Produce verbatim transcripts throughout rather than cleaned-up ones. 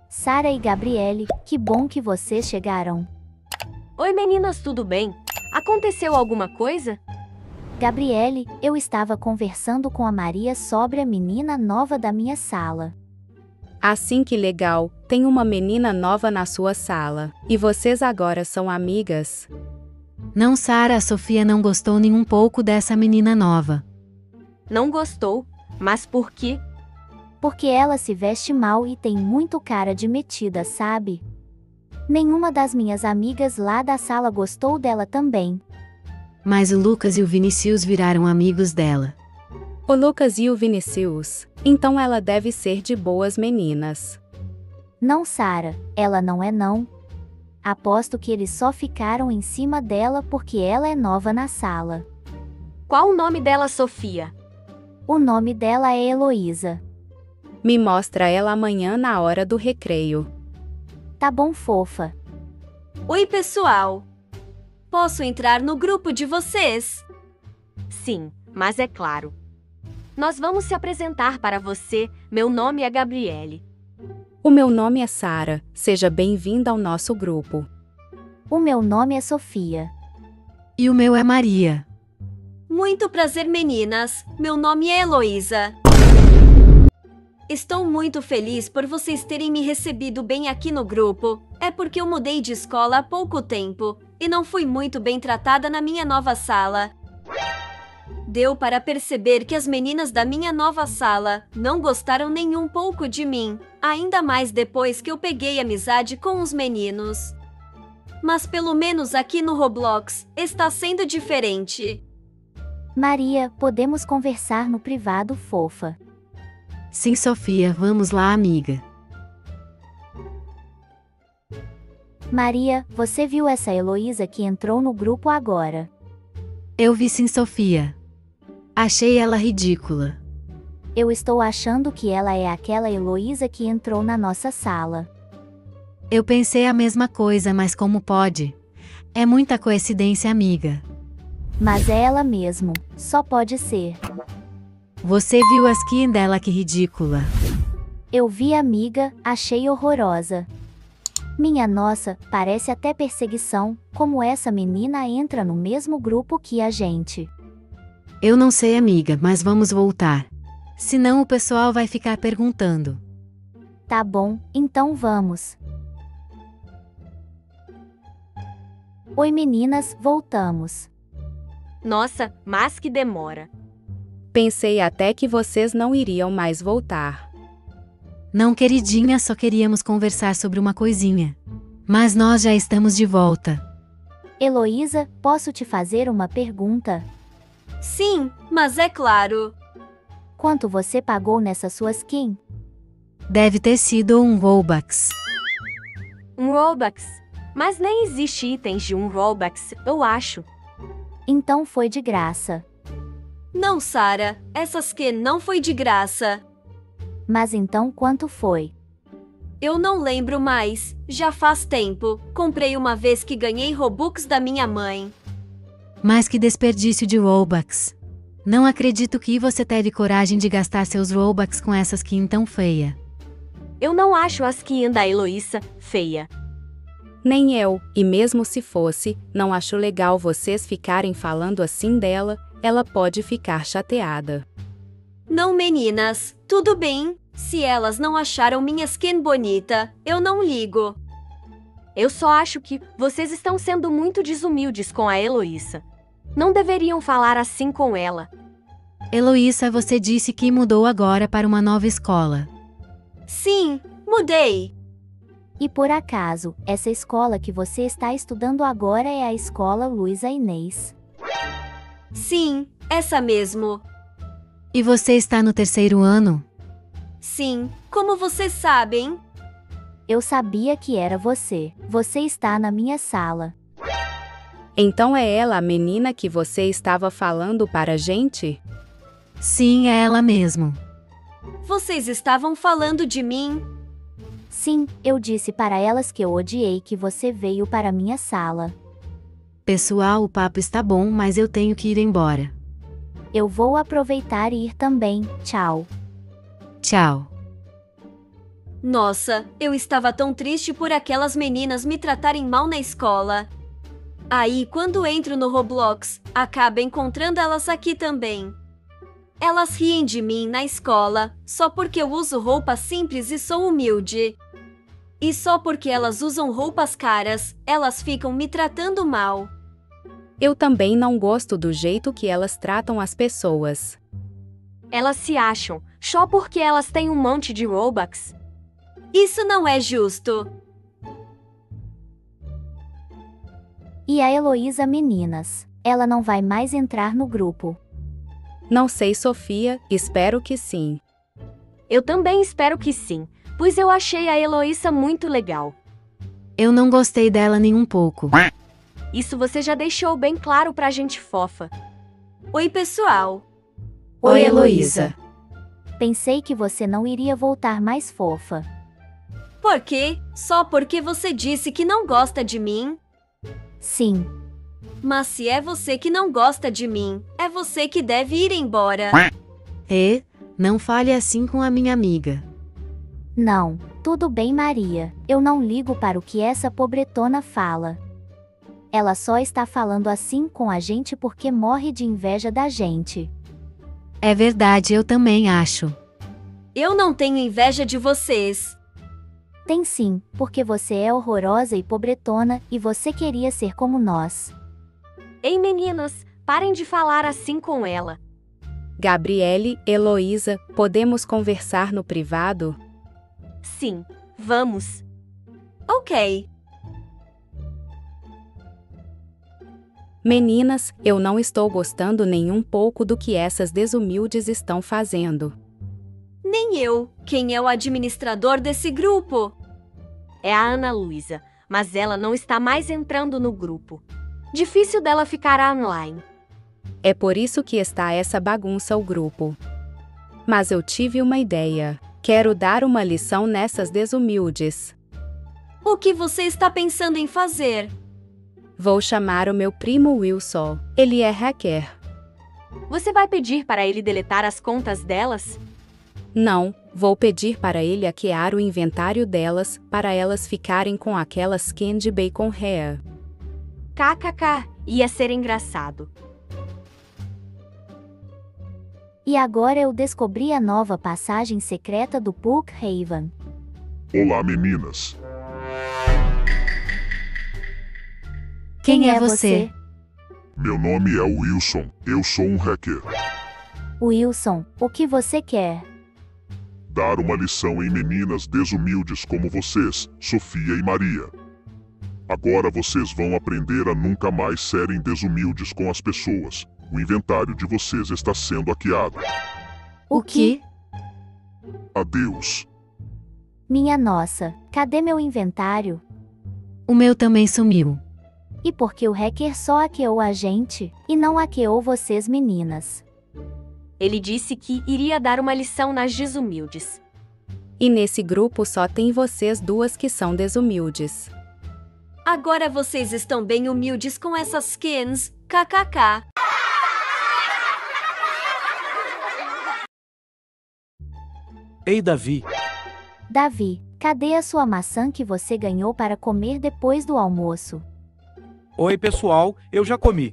Sara e Gabriele, que bom que vocês chegaram. Oi meninas, tudo bem? Aconteceu alguma coisa? Gabriele, eu estava conversando com a Maria sobre a menina nova da minha sala. Assim, que legal, tem uma menina nova na sua sala. E vocês agora são amigas? Não, Sara, a Sofia não gostou nem um pouco dessa menina nova. Não gostou? Mas por quê? Porque ela se veste mal e tem muito cara de metida, sabe? Nenhuma das minhas amigas lá da sala gostou dela também. Mas o Lucas e o Vinicius viraram amigos dela. O Lucas e o Vinicius, então ela deve ser de boas meninas. Não, Sara, ela não é não. Aposto que eles só ficaram em cima dela porque ela é nova na sala. Qual o nome dela, Sofia? O nome dela é Heloísa. Me mostra ela amanhã na hora do recreio. Tá bom, fofa. Oi, pessoal. Posso entrar no grupo de vocês? Sim, mas é claro. Nós vamos se apresentar para você. Meu nome é Gabriele. O meu nome é Sara. Seja bem-vinda ao nosso grupo. O meu nome é Sofia. E o meu é Maria. Muito prazer, meninas. Meu nome é Heloísa. Estou muito feliz por vocês terem me recebido bem aqui no grupo. É porque eu mudei de escola há pouco tempo e não fui muito bem tratada na minha nova sala. Deu para perceber que as meninas da minha nova sala não gostaram nem um pouco de mim, ainda mais depois que eu peguei amizade com os meninos. Mas pelo menos aqui no Roblox está sendo diferente. Maria, podemos conversar no privado, fofa. Sim, Sofia, vamos lá, amiga. Maria, você viu essa Heloísa que entrou no grupo agora? Eu vi sim, Sofia. Achei ela ridícula. Eu estou achando que ela é aquela Heloísa que entrou na nossa sala. Eu pensei a mesma coisa, mas como pode? É muita coincidência, amiga. Mas é ela mesmo, só pode ser. Você viu a skin dela, que ridícula. Eu vi, amiga, achei horrorosa. Minha nossa, parece até perseguição, como essa menina entra no mesmo grupo que a gente. Eu não sei, amiga, mas vamos voltar. Senão o pessoal vai ficar perguntando. Tá bom, então vamos. Oi meninas, voltamos. Nossa, mas que demora. Pensei até que vocês não iriam mais voltar. Não, queridinha, só queríamos conversar sobre uma coisinha. Mas nós já estamos de volta. Heloísa, posso te fazer uma pergunta? Sim, mas é claro. Quanto você pagou nessa sua skin? Deve ter sido um Robux. Um Robux? Mas nem existe itens de um Robux, eu acho. Então foi de graça. Não, Sara, essa skin não foi de graça. Mas então quanto foi? Eu não lembro mais, já faz tempo. Comprei uma vez que ganhei Robux da minha mãe. Mas que desperdício de Robux. Não acredito que você teve coragem de gastar seus Robux com essa skin tão feia. Eu não acho a skin da Heloísa feia. Nem eu, e mesmo se fosse, não acho legal vocês ficarem falando assim dela, ela pode ficar chateada. Não, meninas, tudo bem. Se elas não acharam minha skin bonita, eu não ligo. Eu só acho que vocês estão sendo muito desumildes com a Heloísa. Não deveriam falar assim com ela. Heloísa, você disse que mudou agora para uma nova escola. Sim, mudei. E por acaso, essa escola que você está estudando agora é a escola Luísa Inês? Sim, essa mesmo. E você está no terceiro ano? Sim, como vocês sabem? Eu sabia que era você. Você está na minha sala. Então é ela a menina que você estava falando para a gente? Sim, é ela mesmo. Vocês estavam falando de mim? Sim, eu disse para elas que eu odiei que você veio para minha sala. Pessoal, o papo está bom, mas eu tenho que ir embora. Eu vou aproveitar e ir também. Tchau. Tchau. Nossa, eu estava tão triste por aquelas meninas me tratarem mal na escola. Aí, quando entro no Roblox, acabo encontrando elas aqui também. Elas riem de mim na escola, só porque eu uso roupas simples e sou humilde. E só porque elas usam roupas caras, elas ficam me tratando mal. Eu também não gosto do jeito que elas tratam as pessoas. Elas se acham, só porque elas têm um monte de Robux. Isso não é justo. E a Heloísa, meninas? Ela não vai mais entrar no grupo. Não sei, Sofia, espero que sim. Eu também espero que sim, pois eu achei a Heloísa muito legal. Eu não gostei dela nem um pouco. Isso você já deixou bem claro pra gente fofa. Oi, pessoal. Oi, Heloísa. Pensei que você não iria voltar mais fofa. Por quê? Só porque você disse que não gosta de mim? Sim. Mas se é você que não gosta de mim, é você que deve ir embora. E, não fale assim com a minha amiga. Não, tudo bem, Maria. Eu não ligo para o que essa pobretona fala. Ela só está falando assim com a gente porque morre de inveja da gente. É verdade, eu também acho. Eu não tenho inveja de vocês. Tem sim, porque você é horrorosa e pobretona e você queria ser como nós. Ei, meninas, parem de falar assim com ela. Gabriele, Heloísa, podemos conversar no privado? Sim, vamos. Ok. Meninas, eu não estou gostando nem um pouco do que essas desumildes estão fazendo. Nem eu. Quem é o administrador desse grupo? É a Ana Luísa, mas ela não está mais entrando no grupo. Difícil dela ficar online. É por isso que está essa bagunça o grupo. Mas eu tive uma ideia. Quero dar uma lição nessas desumildes. O que você está pensando em fazer? Vou chamar o meu primo Wilson. Ele é hacker. Você vai pedir para ele deletar as contas delas? Não, vou pedir para ele hackear o inventário delas, para elas ficarem com aquelas candy bacon hair. Kkk, ia ser engraçado. E agora eu descobri a nova passagem secreta do Brookhaven. Olá, meninas. Quem é você? Meu nome é Wilson. Eu sou um hacker. Wilson, o que você quer? Dar uma lição em meninas desumildes como vocês, Sofia e Maria. Agora vocês vão aprender a nunca mais serem desumildes com as pessoas. O inventário de vocês está sendo hackeado. O quê? Adeus. Minha nossa, cadê meu inventário? O meu também sumiu. E por que o hacker só hackeou a gente, e não hackeou vocês, meninas? Ele disse que iria dar uma lição nas desumildes. E nesse grupo só tem vocês duas que são desumildes. Agora vocês estão bem humildes com essas skins, kkk. Ei, Davi. Davi, cadê a sua maçã que você ganhou para comer depois do almoço? Oi, pessoal, eu já comi.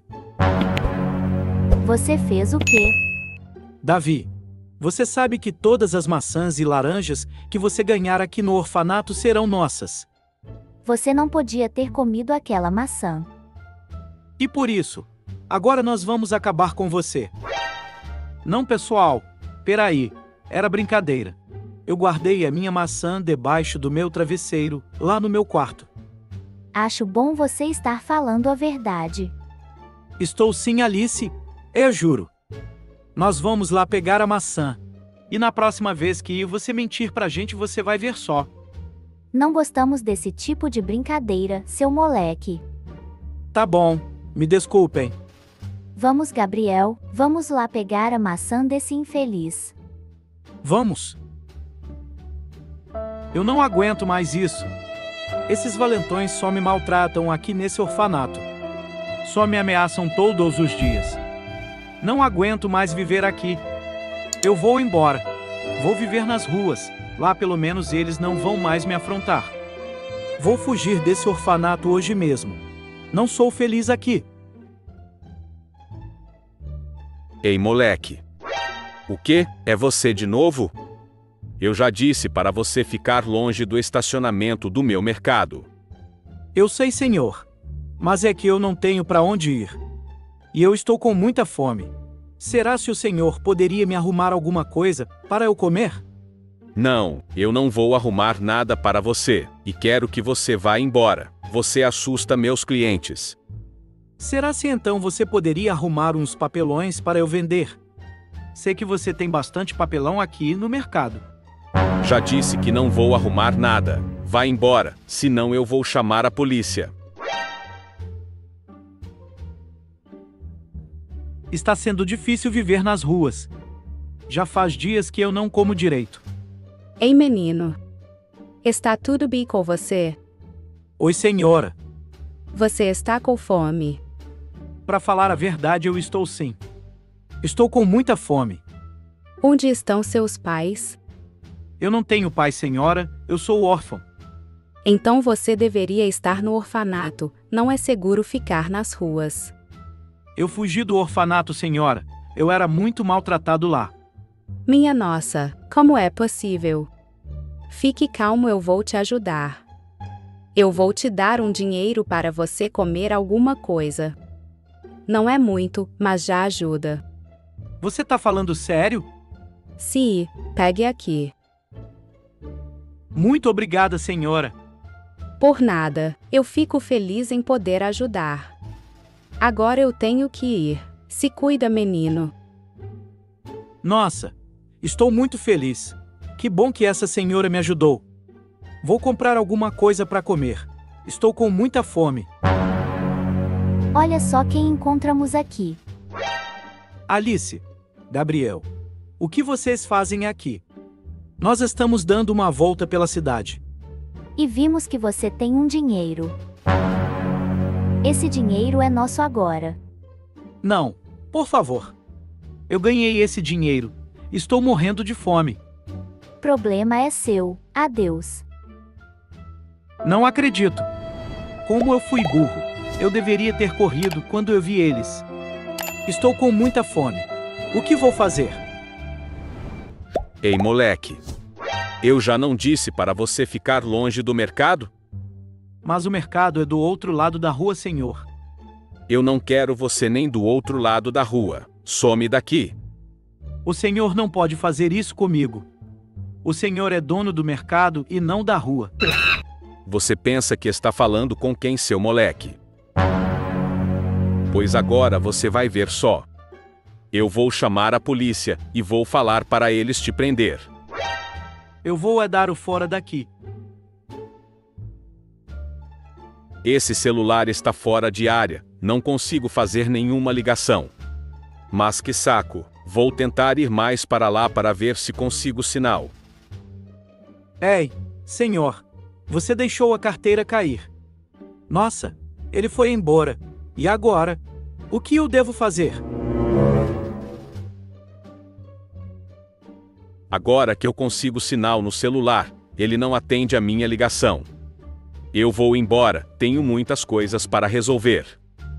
Você fez o quê? Davi, você sabe que todas as maçãs e laranjas que você ganhar aqui no orfanato serão nossas. Você não podia ter comido aquela maçã. E por isso, agora nós vamos acabar com você. Não, pessoal, peraí, era brincadeira. Eu guardei a minha maçã debaixo do meu travesseiro, lá no meu quarto. Acho bom você estar falando a verdade. Estou sim, Alice, eu juro. Nós vamos lá pegar a maçã. E na próxima vez que você mentir pra gente, você vai ver só. Não gostamos desse tipo de brincadeira, seu moleque. Tá bom, me desculpem. Vamos, Gabriel, vamos lá pegar a maçã desse infeliz. Vamos. Eu não aguento mais isso. Esses valentões só me maltratam aqui nesse orfanato. Só me ameaçam todos os dias. Não aguento mais viver aqui. Eu vou embora. Vou viver nas ruas. Lá pelo menos eles não vão mais me afrontar. Vou fugir desse orfanato hoje mesmo. Não sou feliz aqui. Ei, moleque. O quê? É você de novo? Eu já disse para você ficar longe do estacionamento do meu mercado. Eu sei, senhor. Mas é que eu não tenho para onde ir. E eu estou com muita fome. Será se o senhor poderia me arrumar alguma coisa para eu comer? Não, eu não vou arrumar nada para você, e quero que você vá embora. Você assusta meus clientes. Será se então você poderia arrumar uns papelões para eu vender? Sei que você tem bastante papelão aqui no mercado. Já disse que não vou arrumar nada. Vá embora, senão eu vou chamar a polícia. Está sendo difícil viver nas ruas. Já faz dias que eu não como direito. Ei, menino. Está tudo bem com você? Oi, senhora. Você está com fome? Para falar a verdade, eu estou sim. Estou com muita fome. Onde estão seus pais? Eu não tenho pai, senhora. Eu sou órfão. Então você deveria estar no orfanato. Não é seguro ficar nas ruas. Eu fugi do orfanato, senhora. Eu era muito maltratado lá. Minha nossa, como é possível? Fique calmo, eu vou te ajudar. Eu vou te dar um dinheiro para você comer alguma coisa. Não é muito, mas já ajuda. Você tá falando sério? Sim, pegue aqui. Muito obrigada, senhora. Por nada, eu fico feliz em poder ajudar. Agora eu tenho que ir. Se cuida, menino. Nossa, estou muito feliz. Que bom que essa senhora me ajudou. Vou comprar alguma coisa para comer. Estou com muita fome. Olha só quem encontramos aqui. Alice, Gabriel, o que vocês fazem aqui? Nós estamos dando uma volta pela cidade. E vimos que você tem um dinheiro. Esse dinheiro é nosso agora. Não, por favor. Eu ganhei esse dinheiro. Estou morrendo de fome. Problema é seu. Adeus. Não acredito. Como eu fui burro. Eu deveria ter corrido quando eu vi eles. Estou com muita fome. O que vou fazer? Ei, moleque. Eu já não disse para você ficar longe do mercado? Mas o mercado é do outro lado da rua, senhor. Eu não quero você nem do outro lado da rua. Some daqui. O senhor não pode fazer isso comigo. O senhor é dono do mercado e não da rua. Você pensa que está falando com quem, seu moleque? Pois agora você vai ver só. Eu vou chamar a polícia e vou falar para eles te prender. Eu vou é dar o fora daqui. Esse celular está fora de área, não consigo fazer nenhuma ligação. Mas que saco, vou tentar ir mais para lá para ver se consigo sinal. Ei, senhor, você deixou a carteira cair. Nossa, ele foi embora. E agora? O que eu devo fazer? Agora que eu consigo sinal no celular, ele não atende a minha ligação. Eu vou embora, tenho muitas coisas para resolver.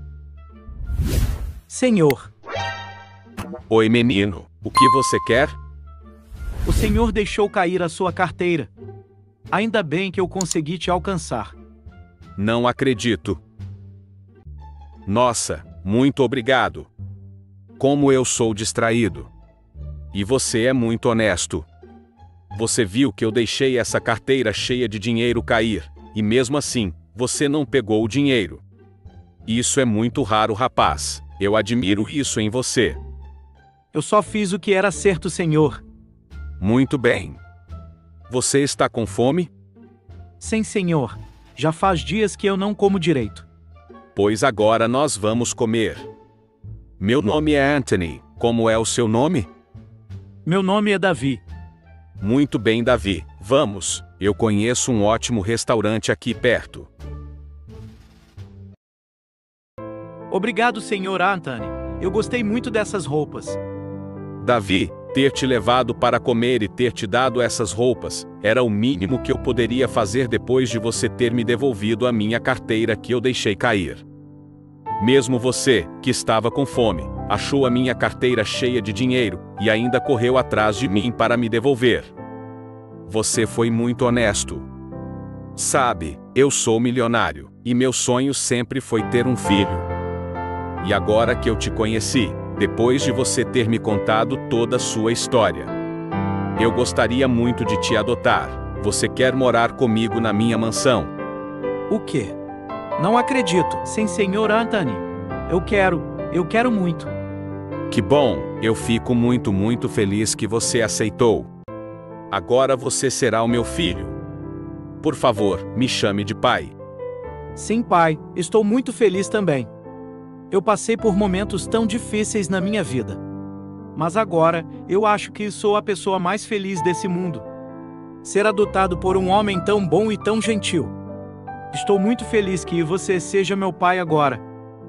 Senhor. Oi, menino, o que você quer? O senhor deixou cair a sua carteira. Ainda bem que eu consegui te alcançar. Não acredito. Nossa, muito obrigado. Como eu sou distraído. E você é muito honesto. Você viu que eu deixei essa carteira cheia de dinheiro cair, e mesmo assim, você não pegou o dinheiro. Isso é muito raro, rapaz. Eu admiro isso em você. Eu só fiz o que era certo, senhor. Muito bem. Você está com fome? Sim, senhor. Já faz dias que eu não como direito. Pois agora nós vamos comer. Meu nome é Anthony. Como é o seu nome? Meu nome é Davi. Muito bem, Davi. Vamos. Eu conheço um ótimo restaurante aqui perto. Obrigado, senhor Anthony. Eu gostei muito dessas roupas. Davi, Ter te levado para comer e ter te dado essas roupas era o mínimo que eu poderia fazer depois de você ter me devolvido a minha carteira que eu deixei cair. Mesmo você, que estava com fome, achou a minha carteira cheia de dinheiro e ainda correu atrás de mim para me devolver. Você foi muito honesto. Sabe, eu sou milionário, e meu sonho sempre foi ter um filho. E agora que eu te conheci, depois de você ter me contado toda a sua história, eu gostaria muito de te adotar. Você quer morar comigo na minha mansão? O quê? Não acredito, sim, senhor Anthony. Eu quero, eu quero muito. Que bom, eu fico muito muito feliz que você aceitou. Agora você será o meu filho. Por favor, me chame de pai. Sim, pai, estou muito feliz também. Eu passei por momentos tão difíceis na minha vida. Mas agora, eu acho que sou a pessoa mais feliz desse mundo. Ser adotado por um homem tão bom e tão gentil. Estou muito feliz que você seja meu pai agora.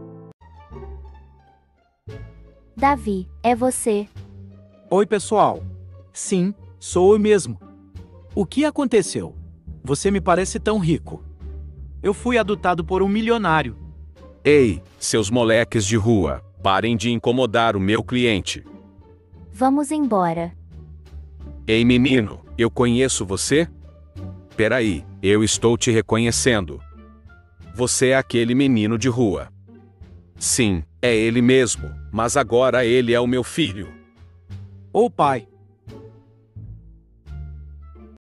Davi, é você. Oi, pessoal. Sim, sou eu mesmo. O que aconteceu? Você me parece tão rico. Eu fui adotado por um milionário. Ei, seus moleques de rua, parem de incomodar o meu cliente. Vamos embora. Ei, menino, eu conheço você? Peraí, eu estou te reconhecendo. Você é aquele menino de rua. Sim, é ele mesmo, mas agora ele é o meu filho. Ô pai,